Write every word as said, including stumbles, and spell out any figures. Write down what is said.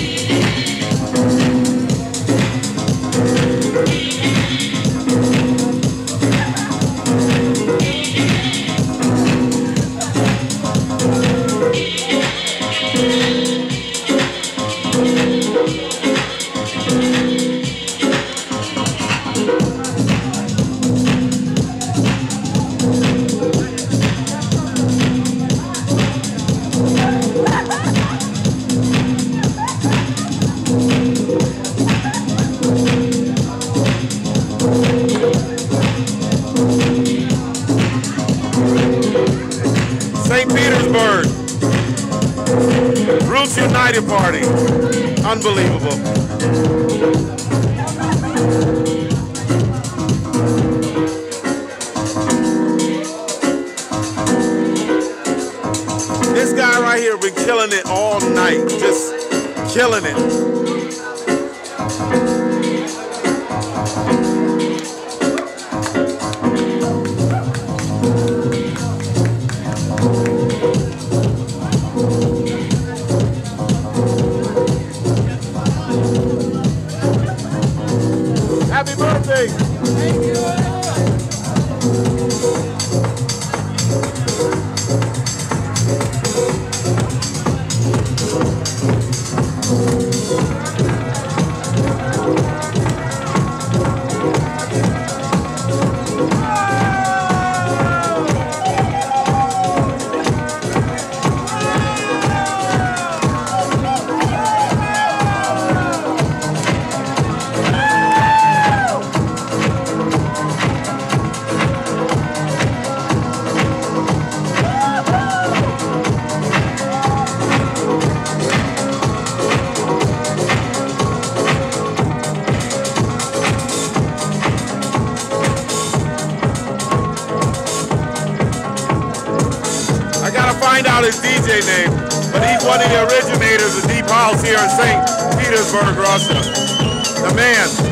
Saint Petersburg, Roots United Party, unbelievable. This guy right here been killing it all night, just killing it. Happy birthday! Thank you. Find out his D J name, but he's one of the originators of Deep House here in Saint Petersburg, Russia. The man.